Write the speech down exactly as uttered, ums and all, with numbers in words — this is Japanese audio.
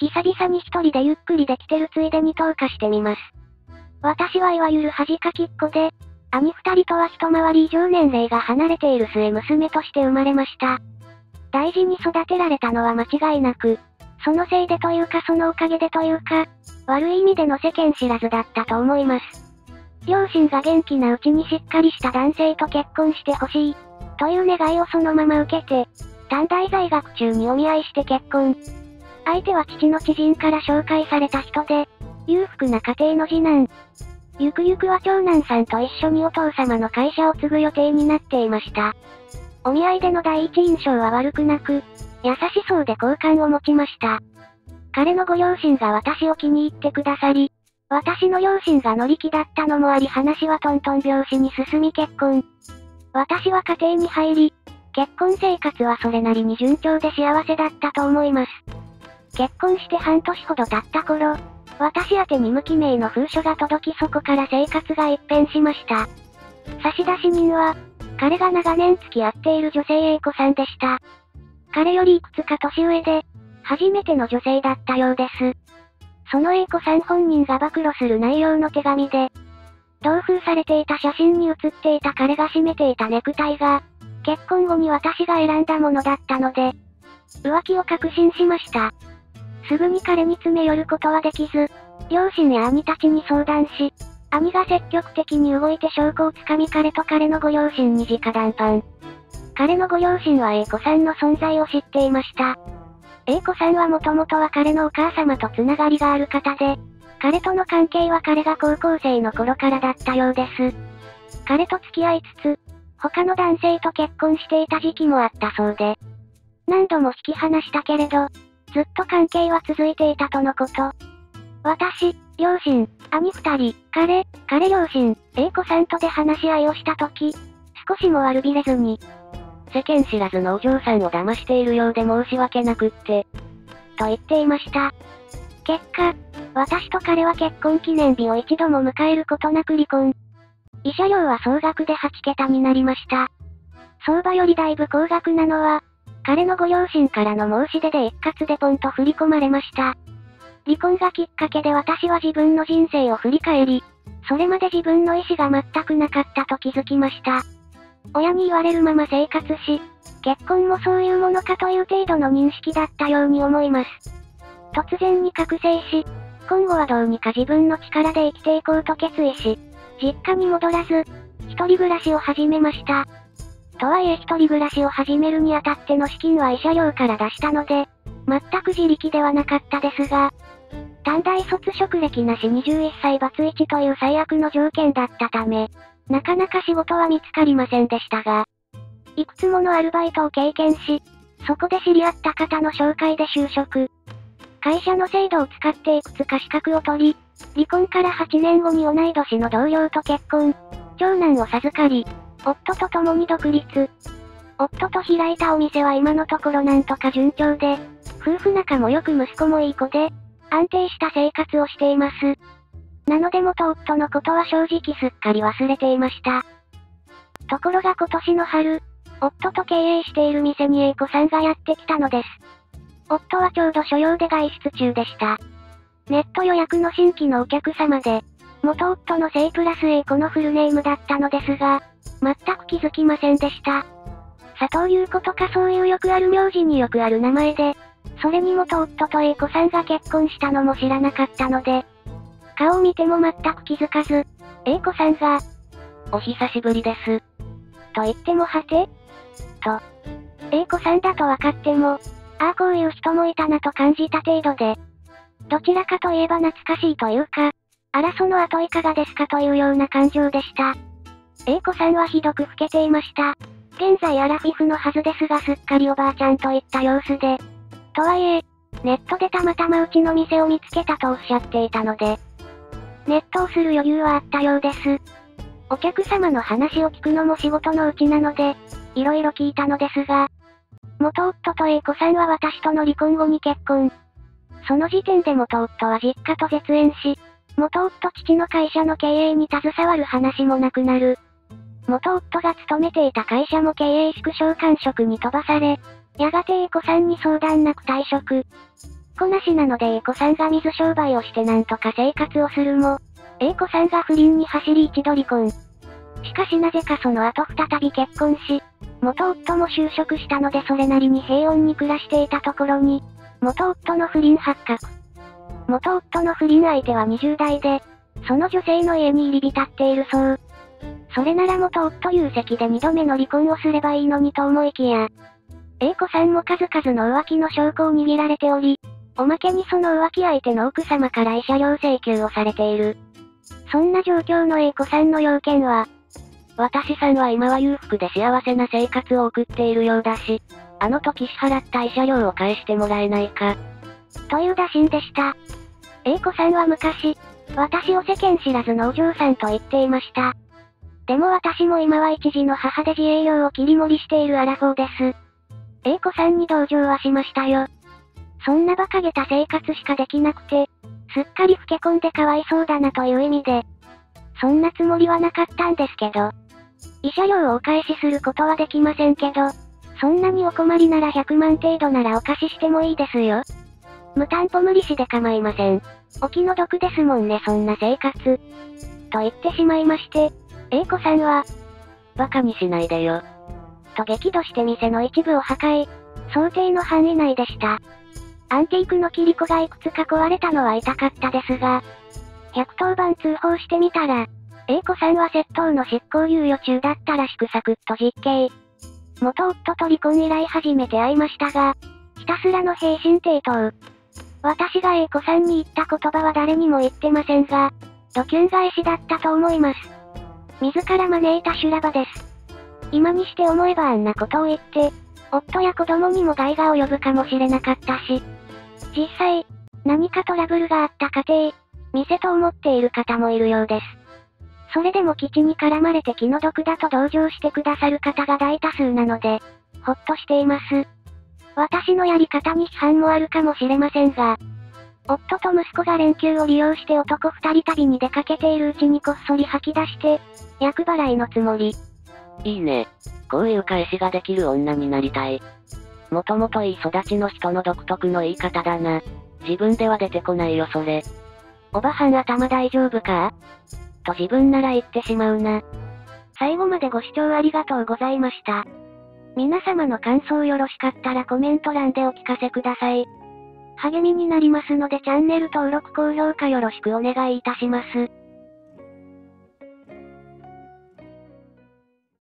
久々に一人でゆっくりできてるついでに投下してみます。私はいわゆる恥かきっ子で、兄二人とは一回り以上年齢が離れている末娘として生まれました。大事に育てられたのは間違いなく、そのせいでというかそのおかげでというか、悪い意味での世間知らずだったと思います。両親が元気なうちにしっかりした男性と結婚してほしい、という願いをそのまま受けて、短大在学中にお見合いして結婚。相手は父の知人から紹介された人で、裕福な家庭の次男。ゆくゆくは長男さんと一緒にお父様の会社を継ぐ予定になっていました。お見合いでの第一印象は悪くなく、優しそうで好感を持ちました。彼のご両親が私を気に入ってくださり、私の両親が乗り気だったのもあり話はトントン拍子に進み結婚。私は家庭に入り、結婚生活はそれなりに順調で幸せだったと思います。結婚して半年ほど経った頃、私宛てに無記名の封書が届きそこから生活が一変しました。差出人は、彼が長年付き合っている女性 A 子さんでした。彼よりいくつか年上で、初めての女性だったようです。その A 子さん本人が暴露する内容の手紙で、同封されていた写真に写っていた彼が締めていたネクタイが、結婚後に私が選んだものだったので、浮気を確信しました。すぐに彼に詰め寄ることはできず、両親や兄たちに相談し、兄が積極的に動いて証拠をつかみ彼と彼のご両親に直談判。彼のご両親は A 子さんの存在を知っていました。A 子さんはもともとは彼のお母様とつながりがある方で、彼との関係は彼が高校生の頃からだったようです。彼と付き合いつつ、他の男性と結婚していた時期もあったそうで、何度も引き離したけれど、ずっと関係は続いていたとのこと。私、両親、兄二人、彼、彼両親、A 子さんとで話し合いをしたとき、少しも悪びれずに、世間知らずのお嬢さんを騙しているようで申し訳なくって、と言っていました。結果、私と彼は結婚記念日を一度も迎えることなく離婚。慰謝料は総額ではちけたになりました。相場よりだいぶ高額なのは、彼のご両親からの申し出で一括でポンと振り込まれました。離婚がきっかけで私は自分の人生を振り返り、それまで自分の意思が全くなかったと気づきました。親に言われるまま生活し、結婚もそういうものかという程度の認識だったように思います。突然に覚醒し、今後はどうにか自分の力で生きていこうと決意し、実家に戻らず、一人暮らしを始めました。とはいえ一人暮らしを始めるにあたっての資金は慰謝料から出したので、全く自力ではなかったですが、短大卒職歴なしにじゅういっさいバツイチという最悪の条件だったため、なかなか仕事は見つかりませんでしたが、いくつものアルバイトを経験し、そこで知り合った方の紹介で就職。会社の制度を使っていくつか資格を取り、離婚からはちねんごに同い年の同僚と結婚、長男を授かり、夫と共に独立。夫と開いたお店は今のところなんとか順調で、夫婦仲も良く息子もいい子で、安定した生活をしています。なので元夫のことは正直すっかり忘れていました。ところが今年の春、夫と経営している店に A 子さんがやってきたのです。夫はちょうど所用で外出中でした。ネット予約の新規のお客様で、元夫の姓プラス A 子のフルネームだったのですが、全く気づきませんでした。佐藤優子とかそういうよくある名字によくある名前で、それに元夫と A 子さんが結婚したのも知らなかったので、顔を見ても全く気づかず、A 子さんが、お久しぶりです。と言ってもはてと、A 子さんだと分かっても、ああこういう人もいたなと感じた程度で、どちらかといえば懐かしいというか、あらその後いかがですかというような感情でした。A 子さんはひどく老けていました。現在アラフィフのはずですがすっかりおばあちゃんといった様子で。とはいえ、ネットでたまたまうちの店を見つけたとおっしゃっていたので、ネットをする余裕はあったようです。お客様の話を聞くのも仕事のうちなので、いろいろ聞いたのですが、元夫と A 子さんは私との離婚後に結婚。その時点で元夫は実家と絶縁し、元夫父の会社の経営に携わる話もなくなる。元夫が勤めていた会社も経営縮小管職に飛ばされ、やがて A 子さんに相談なく退職。 子なしなので A 子さんが水商売をしてなんとか生活をするも、A 子さんが不倫に走り一度離婚。しかしなぜかその後再び結婚し、元夫も就職したのでそれなりに平穏に暮らしていたところに、元夫の不倫発覚。元夫の不倫相手はにじゅう代で、その女性の家に入り浸っているそう。それなら元夫有責でにどめの離婚をすればいいのにと思いきや、A 子さんも数々の浮気の証拠を握られており、おまけにその浮気相手の奥様から慰謝料請求をされている。そんな状況の A 子さんの要件は、 私さんは今は裕福で幸せな生活を送っているようだし、あの時支払った慰謝料を返してもらえないか。 という打診でした。A 子さんは昔、私を世間知らずのお嬢さんと言っていました。でも私も今は一児の母で自営業を切り盛りしているアラフォーです。A 子さんに同情はしましたよ。そんな馬鹿げた生活しかできなくて、すっかり老け込んでかわいそうだなという意味で、そんなつもりはなかったんですけど、慰謝料をお返しすることはできませんけど、そんなにお困りならひゃくまん程度ならお貸ししてもいいですよ。無担保無利子で構いません。お気の毒ですもんねそんな生活。と言ってしまいまして、A 子さんは、 馬鹿にしないでよ。 と激怒して店の一部を破壊、想定の範囲内でした。アンティークの切り子がいくつか壊れたのは痛かったですが、ひゃくとおばん通報してみたら、A 子さんは窃盗の執行猶予中だったらしくサクッと実刑。元夫と離婚以来初めて会いましたが、ひたすらの平身低頭。私が A 子さんに言った言葉は誰にも言ってませんが、ドキュン返しだったと思います。自ら招いた修羅場です。今にして思えばあんなことを言って、夫や子供にも害が及ぶかもしれなかったし、実際、何かトラブルがあった家庭、店と思っている方もいるようです。それでも基地に絡まれて気の毒だと同情してくださる方が大多数なので、ほっとしています。私のやり方に批判もあるかもしれませんが、夫と息子が連休を利用して男二人旅に出かけているうちにこっそり吐き出して、厄払いのつもり。 いいね。こういう返しができる女になりたい。もともといい育ちの人の独特の言い方だな。自分では出てこないよそれ。おばはん頭大丈夫かと自分なら言ってしまうな。 最後までご視聴ありがとうございました。皆様の感想よろしかったらコメント欄でお聞かせください。励みになりますのでチャンネル登録高評価よろしくお願いいたします。